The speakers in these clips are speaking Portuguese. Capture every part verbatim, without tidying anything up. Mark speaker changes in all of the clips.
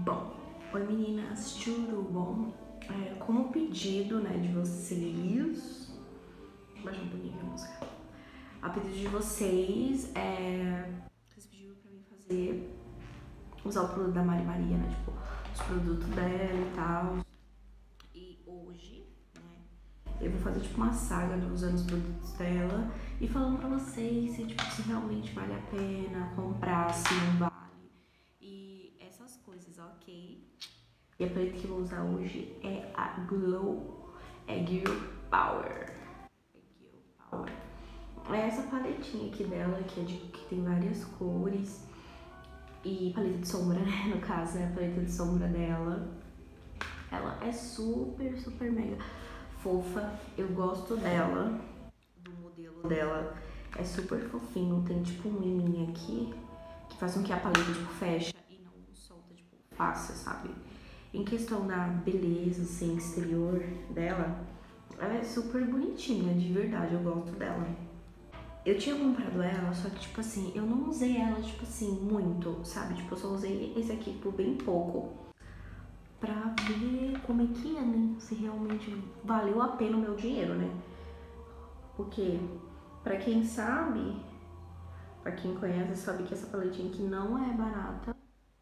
Speaker 1: Bom, oi meninas, tudo bom? É, como pedido, né, de vocês, baixa um pouquinho aqui a música. A pedido de vocês, é, vocês pediram pra mim fazer, usar o produto da Mari Maria, né, tipo, os produtos dela e tal. E hoje, né, eu vou fazer tipo uma saga usando os produtos dela e falando pra vocês se, tipo, se realmente vale a pena comprar, se não vale. E essas coisas, ok? E a paleta que eu vou usar hoje é a Glow, é Girl Power. É Girl Power. É essa paletinha aqui dela, que, é de, que tem várias cores. E paleta de sombra, né? No caso, é a paleta de sombra dela. Ela é super, super mega fofa. Eu gosto dela, do modelo dela. É super fofinho. Tem tipo um liminho aqui que faz com que a paleta tipo fecha e não solta tipo fácil, sabe? Em questão da beleza, assim, exterior dela, ela é super bonitinha, de verdade, eu gosto dela. Eu tinha comprado ela, só que, tipo assim, eu não usei ela, tipo assim, muito, sabe? Tipo, eu só usei esse aqui por bem pouco. Pra ver como é que é, né? Se realmente valeu a pena o meu dinheiro, né? Porque, pra quem sabe, pra quem conhece, sabe que essa paletinha aqui não é barata.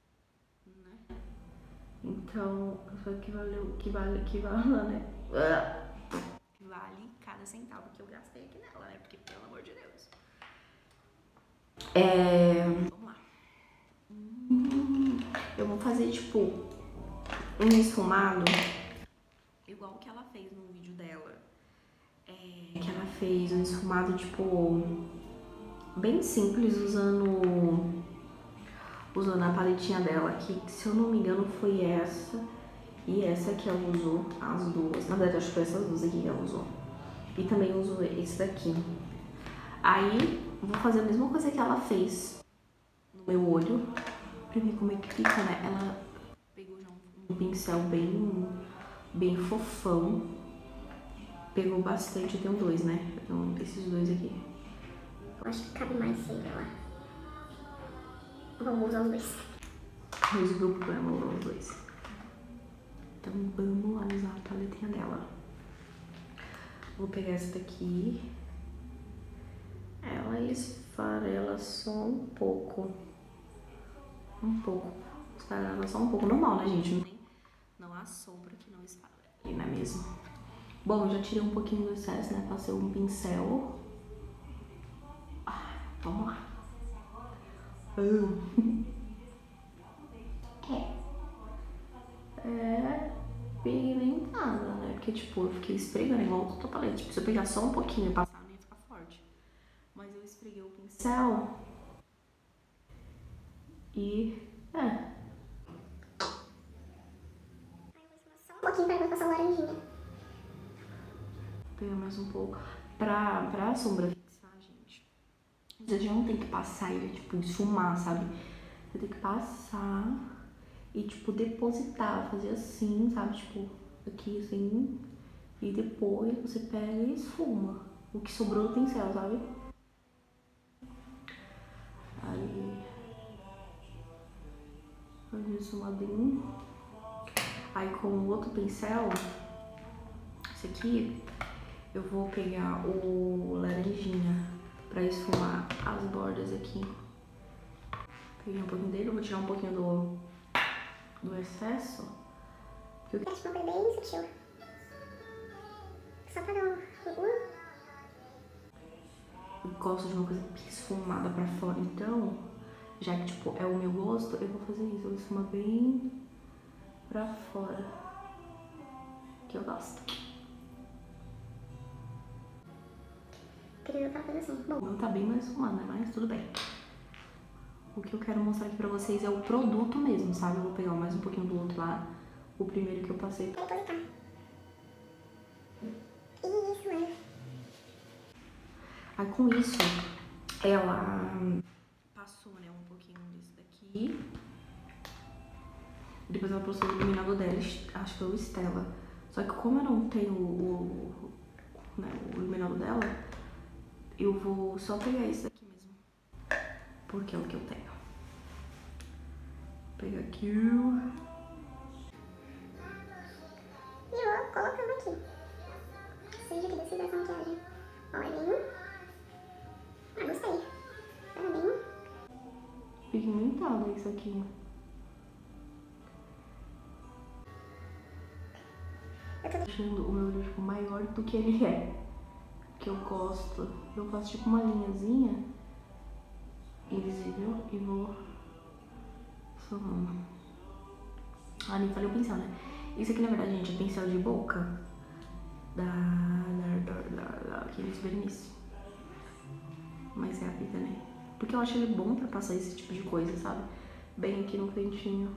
Speaker 1: Então, só que valeu, que vale, que vale, né? Vale cada centavo que eu gastei aqui nela, né? Porque, pelo amor de Deus. É... Vamos lá. Eu vou fazer, tipo, um esfumado igual que ela fez no vídeo dela. É... Que ela fez um esfumado, tipo, bem simples, usando... Usando a paletinha dela, que se eu não me engano foi essa e essa que ela usou, as duas. Na verdade, acho que foi essas duas aqui que ela usou. E também uso esse daqui. Aí, vou fazer a mesma coisa que ela fez no meu olho, pra ver como é que fica, né? Ela pegou já um, um pincel bem, bem fofão. Pegou bastante, eu tenho dois, né? Eu tenho esses dois aqui.
Speaker 2: Eu acho que cabe mais sei lá. Vamos usar os dois.
Speaker 1: Resolveu o problema, vou usar os dois. Então vamos lá usar a paletinha dela. Vou pegar essa daqui. Ela esfarela só um pouco. Um pouco. Esfarela só um pouco. Normal, né, gente? Não tem... Não há sombra que não esfarela, não é mesmo? Bom, eu já tirei um pouquinho do excesso, né? Passei um pincel. Ah, vamos lá. É. É pigmentada, né? Porque, tipo, eu fiquei esfregando igual outra paleta. Tipo, se eu pegar só um pouquinho e passar, não ia ficar forte. Mas eu esfreguei o pincel. E... é.
Speaker 2: Só um pouquinho pra depois passar a laranjinha.
Speaker 1: Pegar mais um pouco. Pra, pra sombra fixar, gente, você já não tem que passar e, tipo, esfumar, sabe? Você tem que passar e, tipo, depositar, fazer assim, sabe? Tipo, aqui assim. E depois você pega e esfuma o que sobrou do pincel, sabe? Aí... faz um esfumadinho. Aí com o outro pincel, esse aqui, eu vou pegar o laranjinha pra esfumar as bordas aqui. Peguei um pouquinho dele, eu vou tirar um pouquinho do, do excesso.
Speaker 2: Eu quero tipo uma coisa bem sutil. Só pra dar um...
Speaker 1: Eu gosto de uma coisa esfumada pra fora, então, já que tipo é o meu gosto, eu vou fazer isso. Eu vou esfumar bem pra fora, que eu gosto.
Speaker 2: Queria aquela coisa assim. Bom,
Speaker 1: O meu tá bem mais esfumado, né? Mas tudo bem. O que eu quero mostrar aqui pra vocês é o produto mesmo, sabe? Eu vou pegar mais um pouquinho do outro lá, o primeiro que eu passei.
Speaker 2: pra depositar. Isso, né?
Speaker 1: Aí com isso, ela passou, né, um pouquinho desse daqui. Depois ela passou o iluminador dela, acho que foi o Stella. Só que como eu não tenho o, o, né, o iluminador dela, eu vou só pegar esse daqui mesmo. Porque é o que eu tenho. pegar aqui.
Speaker 2: E vou colocando aqui. Seja que decida essa maquiagem. Ó, é bem... Ah, gostei. Tá bem...
Speaker 1: Pigmentada isso aqui.
Speaker 2: Eu tô
Speaker 1: deixando o meu olho tipo, maior do que ele é. Que eu gosto. Eu faço tipo uma linhazinha invisível e vou somando. Ah, nem falei o pincel, né? Isso aqui na verdade, gente, é pincel de boca da, da, da, da, da aqueles verniz. Mas é a fita, né? Porque eu acho ele bom pra passar esse tipo de coisa, sabe? Bem aqui no cantinho.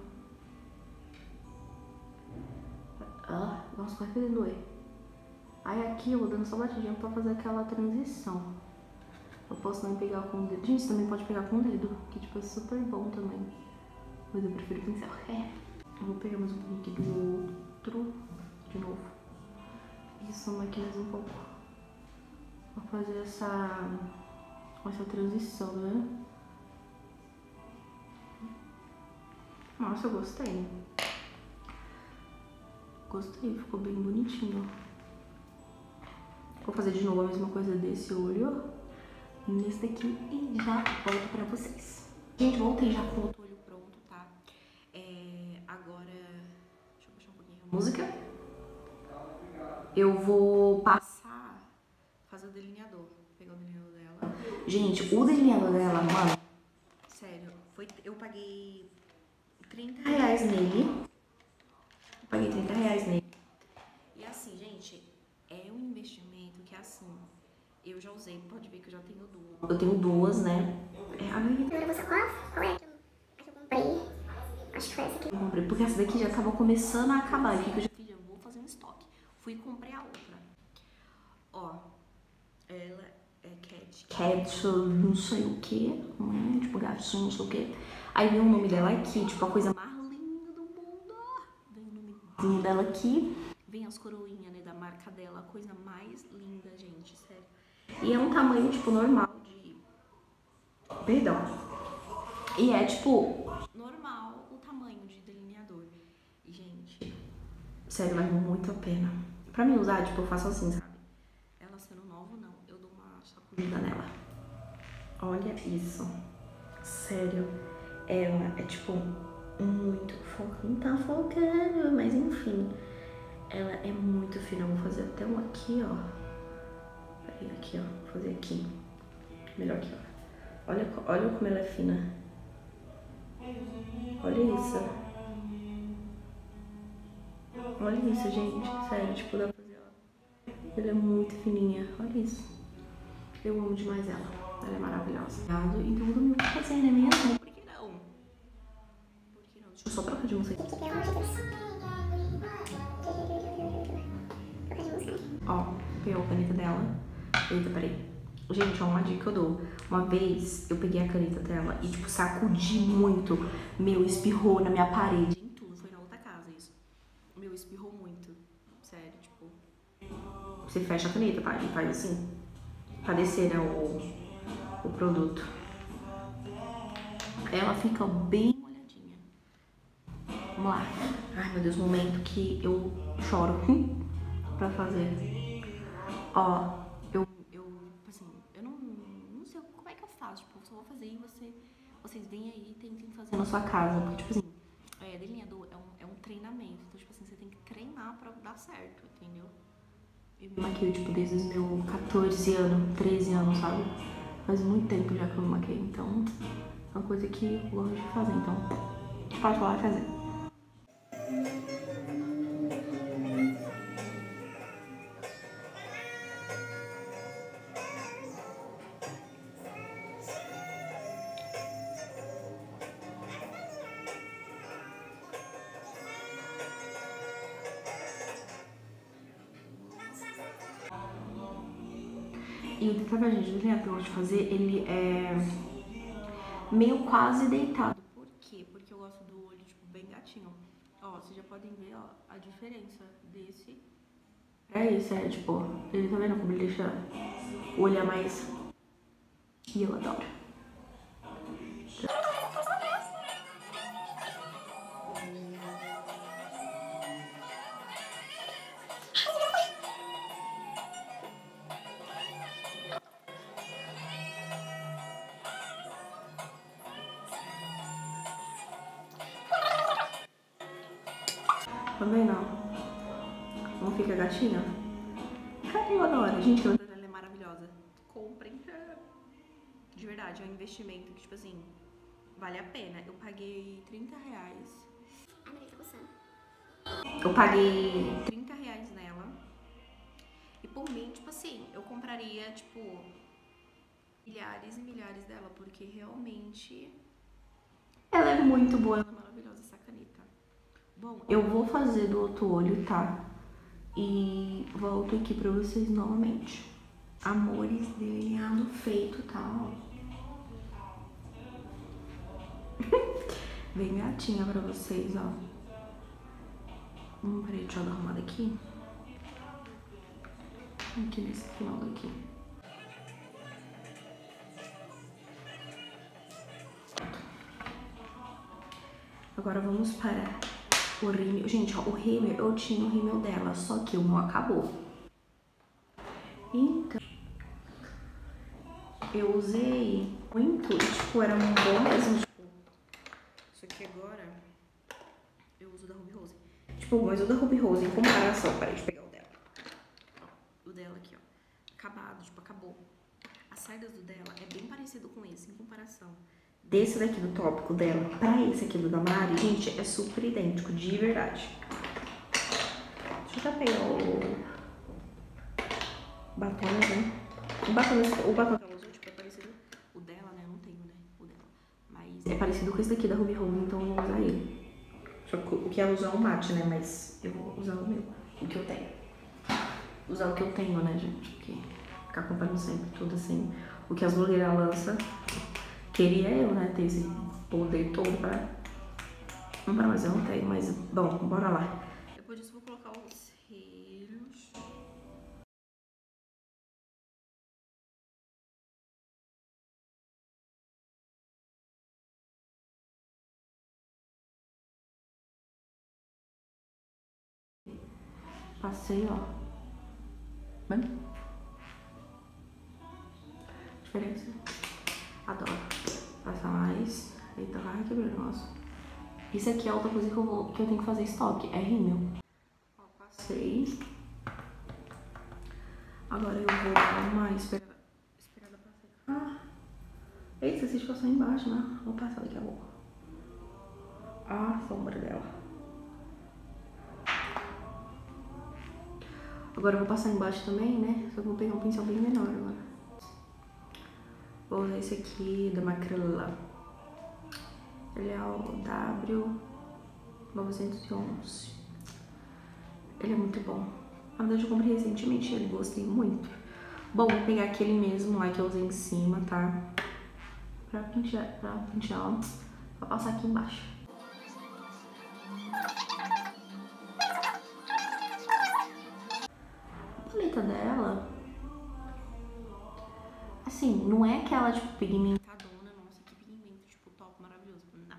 Speaker 1: Ah, nossa, quase fazendo doer. Aí aqui eu vou dando só batidinha pra fazer aquela transição. Eu posso não pegar com o dedo. Gente, também pode pegar com o dedo, que tipo é super bom também. Mas eu prefiro pincel. É. Eu vou pegar mais um pouquinho aqui do outro. De novo. Isso, aqui mais um pouco. Vou fazer essa, essa transição, né? Nossa, eu gostei. Gostei, ficou bem bonitinho. Vou fazer de novo a mesma coisa desse olho, nesse daqui, e já volto pra vocês. Gente, voltei já com o outro olho pronto, tá? É, agora, deixa eu baixar um pouquinho a música. Eu vou passar, fazer o delineador, pegar o delineador dela. Gente, o delineador dela, mano, sério, foi, eu paguei trinta reais nele. Paguei trinta reais nele. E assim, gente, é um investimento que assim, eu já usei, pode ver que eu já tenho duas. Eu tenho duas, né? É, a minha...
Speaker 2: Agora você qual? Qual é a que eu comprei? Acho que foi essa aqui.
Speaker 1: Eu comprei, porque essa daqui já tava começando a acabar. O que eu já fiz? Eu vou fazer um estoque. Fui e comprei a outra. Ó, ela é cat. Cat, não sei o que, né? Tipo, gatinho, não sei o que. Aí vem o nome dela aqui, tipo, a coisa mais linda do mundo. Vem o nome dela aqui. Vem as coroinhas, né, da marca dela. A coisa mais linda, gente, sério. E é um tamanho, tipo, normal de... Perdão. E é, tipo, normal o tamanho de delineador. E, gente, sério, vale muito a pena. Pra mim usar, tipo, eu faço assim, sabe? Ela sendo nova, não. Eu dou uma sacudida nela. Olha isso. Sério. Ela é, tipo, muito foca. Não tá focando, mas enfim. Ela é muito fina. Eu vou fazer até um aqui, ó. Peraí, aqui, ó. Vou fazer aqui. Melhor aqui, ó. Olha, olha como ela é fina. Olha isso. Olha isso, gente. Sério, tipo, dá pra fazer, ó. Ela é muito fininha. Olha isso. Eu amo demais ela. Ela é maravilhosa. Então eu vou fazer, né, mesmo? Por que não? Por que não? Deixa eu só trocar de música. Ó, pegou a caneta dela. Eita, peraí. Gente, ó, uma dica que eu dou. Uma vez eu peguei a caneta dela e, tipo, sacudi muito. Meu, espirrou na minha parede. Em tudo. Foi na outra casa isso. Meu, espirrou muito. Sério, tipo. Você fecha a caneta, tá? E faz assim. Pra descer, né, o, o produto. Ela fica bem molhadinha. Vamos lá. Ai, meu Deus, momento que eu choro pra fazer. Ó, eu, eu, assim, eu não, não sei como é que eu faço. Tipo, eu só vou fazer e você, vocês vêm aí e tentem fazer na sua casa. Porque, tipo assim, é, delineador é um, é um treinamento. Então, tipo assim, você tem que treinar pra dar certo, entendeu? Eu me maquio, tipo, desde os meus quatorze anos, treze anos, sabe? Faz muito tempo já que eu me maquei, então é uma coisa que eu gosto de fazer, então pode falar e fazer. E o detalhe, gente, o delineador que eu gosto de fazer, ele é meio quase deitado. Por quê? Porque eu gosto do olho, tipo, bem gatinho. Ó, vocês já podem ver, ó, a diferença desse pra esse. É, tipo, ele tá vendo como ele deixa o olho a mais... E eu adoro. Também não. Não fica gatinha? Cara, eu adoro. Gente, a ela é maravilhosa. Comprem. De verdade, é um investimento que, tipo assim, vale a pena. Eu paguei trinta reais.
Speaker 2: Ai, Maria, tá coçando.
Speaker 1: Eu paguei trinta reais nela. E por mim, tipo assim, eu compraria, tipo, milhares e milhares dela. Porque realmente ela é muito boa. Ela é maravilhosa, essa caneta. Bom, eu vou fazer do outro olho, tá? E volto aqui pra vocês novamente. Amores, delineado feito, tá? Bem gatinha pra vocês, ó. Hum, peraí, deixa eu dar uma arrumada aqui. Aqui nesse final daqui. Agora vamos para o rímel. Gente, ó, o rímel, eu tinha o rímel dela, só que o meu acabou. Então, eu usei muito e, tipo, era um bom mesmo, tipo, isso aqui agora, eu uso da Ruby Rose. Tipo, mas o da Ruby Rose, em comparação, peraí, deixa eu pegar o dela. Ó, o dela aqui, ó, acabado, tipo, acabou. As saídas do dela é bem parecido com esse, em comparação desse daqui do tópico dela pra esse aqui do da Mari, gente, é super idêntico, de verdade. Deixa eu até pegar o batom, né? O batom, o batom que ela usou, tipo, é parecido. O dela, né? Eu não tenho, né? O dela. Mas é parecido com esse daqui da Ruby Rose, então eu vou usar ele. Só que o que ela usou é um mate, né? Mas eu vou usar o meu, o que eu tenho. Usar o que eu tenho, né, gente? Porque ficar comprando sempre tudo assim. O que as blogueiras lançam. Queria eu, né, ter esse poder todo pra comprar, mas eu não tenho. Mas, bom, bora lá. Depois disso, eu vou colocar os cílios. Passei, ó. Bem? Diferença. Adoro. Passar mais. Eita, vai quebrar o negócio. Isso aqui é outra coisa que eu, vou, que eu tenho que fazer estoque. É rímel. Ó, passei. Agora eu vou dar uma esperada, esperada pra secar. Eita, essa ficou só embaixo, né? Vou passar daqui a pouco. A sombra dela. Agora eu vou passar embaixo também, né? Só que eu vou pegar um pincel bem menor agora. Vou usar esse aqui da Macryla. Ele é o W novecentos e onze. Ele é muito bom. Na verdade eu comprei recentemente ele, gostei muito. Bom, vou pegar aquele mesmo lá que eu usei em cima, tá? Pra pentear, pra pentear, ó. Vou passar aqui embaixo. A paleta dela, assim, não é aquela, tipo, pigmentadona, nossa, que pigmento, tipo, top, maravilhoso, não.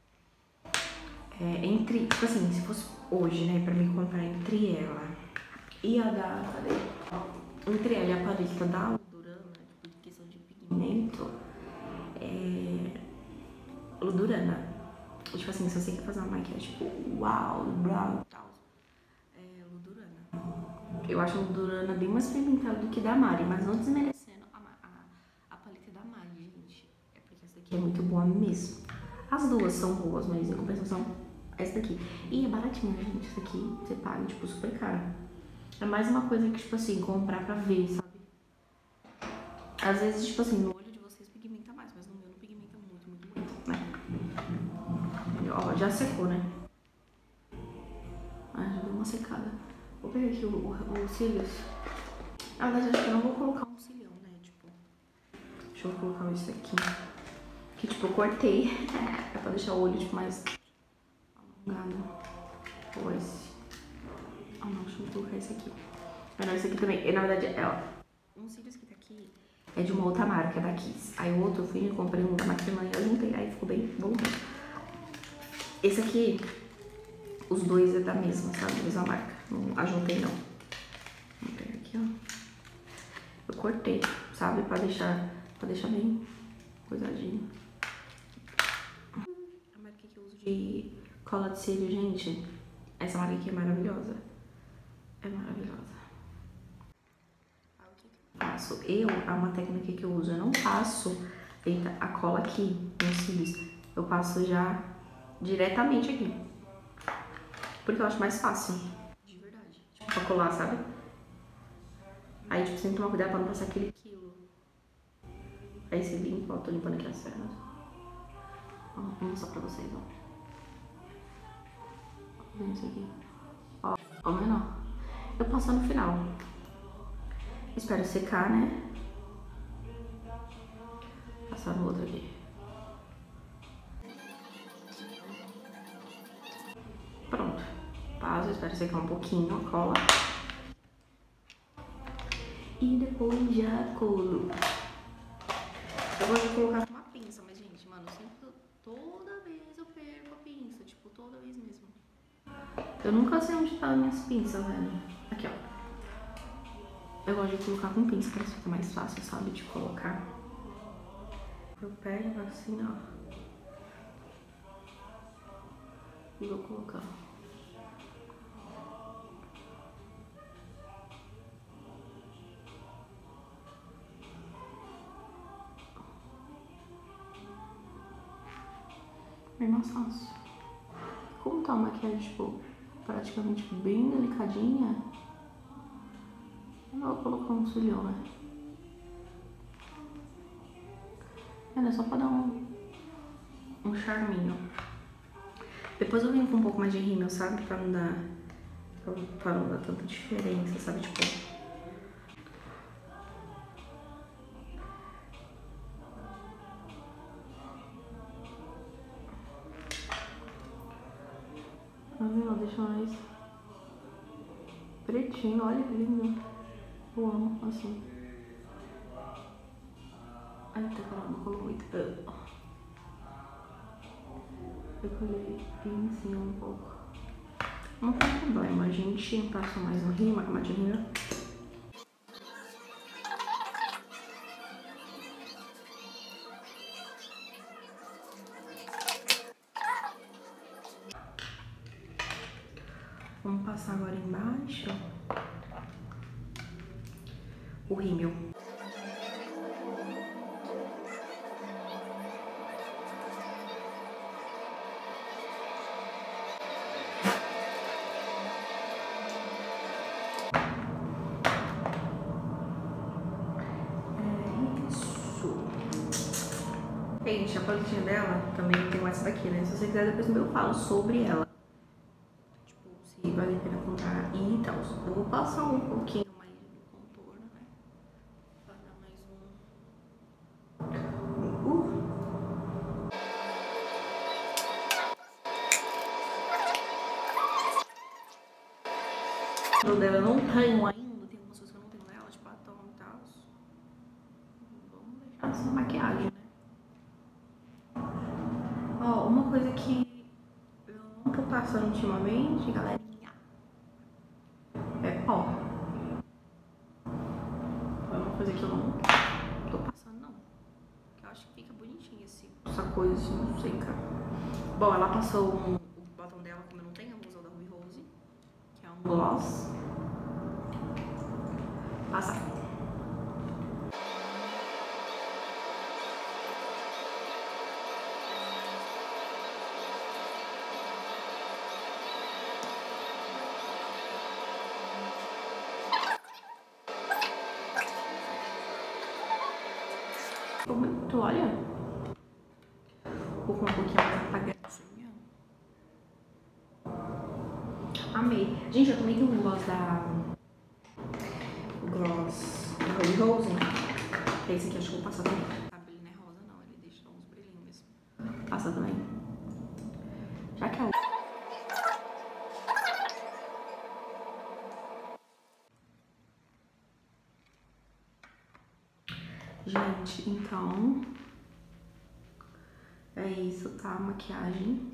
Speaker 1: É, entre, tipo assim, se fosse hoje, né, pra mim comprar entre ela e a da, cadê? Entre ela e a paleta da Ludurana, tipo, de questão de pigmento, é... Ludurana. Tipo assim, se você quer fazer uma maquiagem, tipo, uau, brow e tal, é Ludurana. Eu acho a Ludurana bem mais pigmentada do que da Mari, mas não desmerecendo a, a, a paleta da Mari, gente. É porque essa daqui é muito boa mesmo. As duas são boas, mas em compensação, essa daqui. E é baratinha, gente. Essa aqui você paga, tipo, super caro. É mais uma coisa que, tipo assim, comprar pra ver, sabe? Às vezes, tipo assim, no olho de vocês pigmenta mais, mas no meu não pigmenta muito, muito, muito, né? Ó, já secou, né? Ah, já deu uma secada. Vou pegar aqui o, o, o cílios. Na verdade, acho que eu não vou colocar um cílio, né? Tipo, deixa eu colocar esse aqui. Que, tipo, eu cortei. É pra deixar o olho, tipo, mais alongado. Ou esse. Ah, não, deixa eu colocar esse aqui. Ah, não, esse aqui também. Na verdade, é, ó. Um cílios que tá aqui é de uma outra marca, é da Kiss. Aí o outro eu fui e comprei um da Macryla e eu juntei. Aí ficou bem bom. Esse aqui, os dois é da mesma, sabe? Da mesma marca. Não ajuntei, não. Vou pegar aqui, ó. Eu cortei, sabe? Pra deixar, pra deixar bem coisadinho. A marca que eu uso de cola de cílio, gente, Essa marca aqui é maravilhosa. É maravilhosa. Faço. Eu, é uma técnica que eu uso. Eu não passo eita, a cola aqui nos cílios. Eu passo já diretamente aqui. Porque eu acho mais fácil. De verdade. Tipo, pra colar, sabe? Aí, tipo, você tem que tomar cuidado pra não passar aquele quilo. Aí você limpa, ó, tô limpando aqui as pernas. Ó, vou mostrar pra vocês, ó. Tá vendo isso aqui? Ó, ó, menor. Eu passo no final. Espero secar, né? Passar no outro aqui. Pronto. Passo, espero secar um pouquinho a cola. E depois já colo. Eu gosto de colocar com uma pinça, mas gente, mano, sempre, toda vez eu perco a pinça, tipo, toda vez mesmo. Eu nunca sei onde tá as minhas pinças, velho. Aqui, ó. Eu gosto de colocar com pinça, parece que fica mais fácil, sabe, de colocar. Eu pego assim, ó. E vou colocar. Bem mais fácil. Como tá uma maquiagem, tipo, praticamente bem delicadinha, eu vou colocar um cílio, né? É só pra dar um, um charminho. Depois eu venho com um pouco mais de rímel, sabe? Pra não dar, pra, pra não dar tanta diferença, sabe? Tipo... Tá vendo? Deixa mais pretinho, olha que lindo. Eu amo, assim. Ai, tá calando, colou muito. Eu colei em cima um pouco. Não tem problema, a gente passa mais um rímel, uma de rímel. Vamos passar agora embaixo o rímel. É isso. Gente, a paletinha dela também tem essa daqui, né? Se você quiser, depois eu falo sobre ela. Se vale a pena comprar e tal. Eu vou passar um pouquinho mais de contorno, né? Pra dar mais um... Uh! O dela eu não tenho ainda, tem algumas coisas que eu não tenho nela, tipo batom e tal. Vamos deixar essa maquiagem, né? Ó, uma coisa que eu não tô passando ultimamente, galerinha, é pó. É uma coisa que eu não tô passando, não. Eu acho que fica bonitinho esse, essa coisa assim, não sei, cara. Bom, ela passou um, o batom dela, como eu não tenho, eu vou usar o da Ruby Rose, que é um gloss. Passar. Muito, olha. Vou com um pouquinho mais apagadinha. Amei. Gente, eu também tenho um gloss da... O gloss da Ruby Rose, né? Esse aqui acho que eu vou passar também. Sabe, ele não é rosa não, ele deixa uns brilhinhos mesmo. Passa também. Já que é o... Gente, então... É isso, tá? A maquiagem.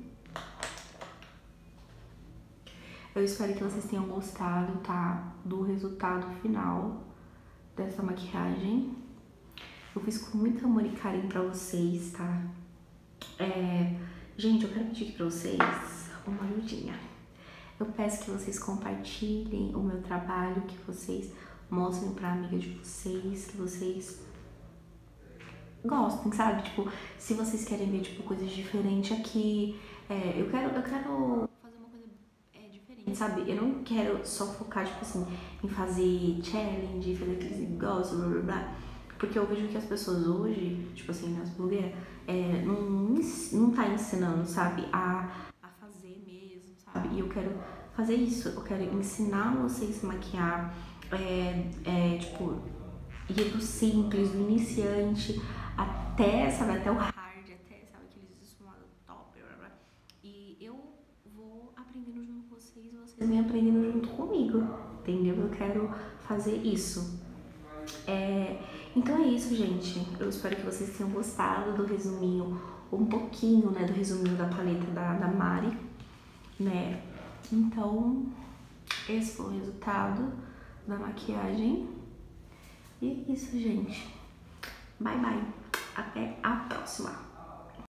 Speaker 1: Eu espero que vocês tenham gostado, tá? Do resultado final dessa maquiagem. Eu fiz com muito amor e carinho pra vocês, tá? É... Gente, eu quero pedir aqui pra vocês uma ajudinha. Eu peço que vocês compartilhem o meu trabalho, que vocês mostrem pra amiga de vocês, que vocês gostem, sabe? Tipo, se vocês querem ver, tipo, coisas diferentes aqui, é, eu quero, eu quero fazer uma coisa é, diferente, sabe? Eu não quero só focar, tipo assim, em fazer challenge, fazer aqueles negócios, blá blá blá. Porque eu vejo que as pessoas hoje, tipo assim, nas blogueiras, é, não, não tá ensinando, sabe? A, a fazer mesmo, sabe? E eu quero fazer isso, eu quero ensinar vocês a se maquiar, é, é, tipo, ir do simples, do iniciante, até, sabe, até o hard, até, sabe, aqueles esfumados top, blá, blá. E eu vou aprendendo junto com vocês e vocês vêm aprendendo junto comigo, entendeu? Eu quero fazer isso. É, então é isso, gente. Eu espero que vocês tenham gostado do resuminho, um pouquinho, né, do resuminho da paleta da, da Mari, né? Então, esse foi o resultado da maquiagem. E é isso, gente. Bye, bye. Até a próxima.